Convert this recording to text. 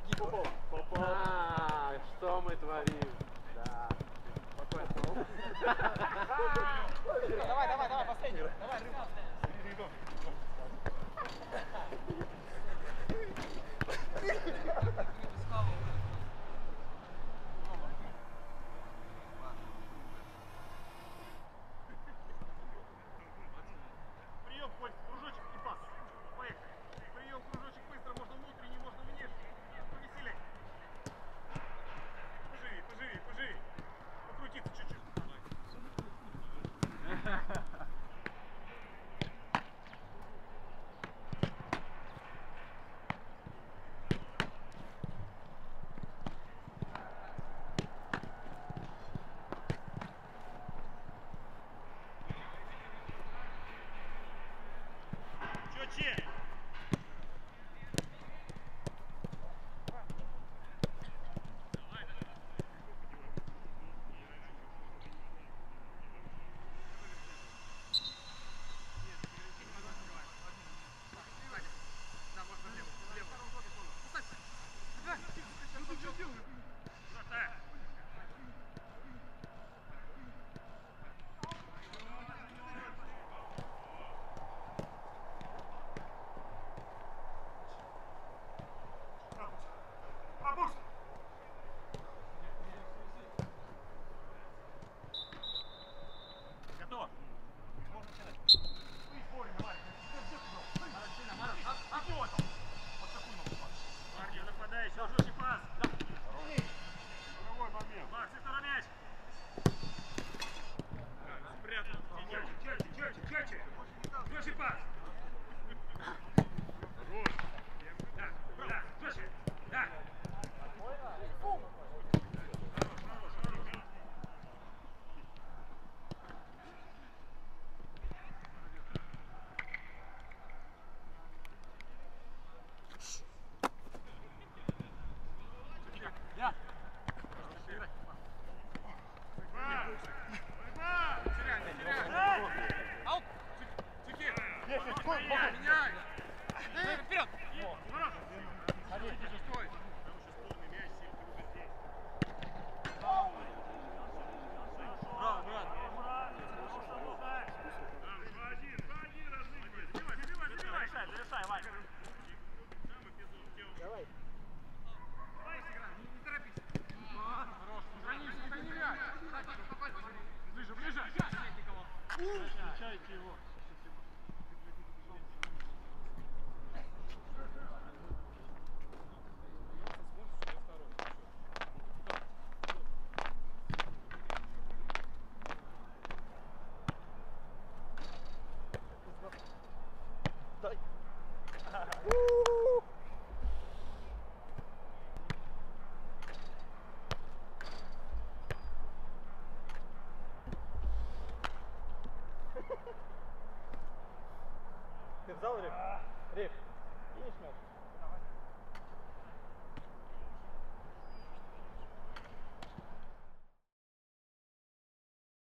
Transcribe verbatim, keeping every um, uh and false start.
закидывал. А, что мы творим? Да. Спокойно. Давай, давай, давай, последний. Давай, рыба. Прием, Коль, кружочек и пас. Поехали. Прием, кружочек быстро, можно внутренний, можно внешний. Повеселей. Поживи, поживи, поживи. Покрутиться чуть-чуть. Четче. Бабусь! Готов? Можно начинать. Ты спорим, давай. Иди вот там. Вот такую ногу пас. Парни, нападающий, кружочек пас. Другой момент. Макс, и второй мяч. Спрятал. Чаще, чаще, чаще. Кружочек пас. Хорош. Да, да, чаще. Да. Я. Аут. Меняй. Вперед. Стой. Браво, брат. Завершай, завершай, Вань. Давай. Не торопись. Хорош. Сохрани, сохрани мяч. Ближе, ближе. Встречайте его. Дай. Ты взял риф? Риф, видишь мяч?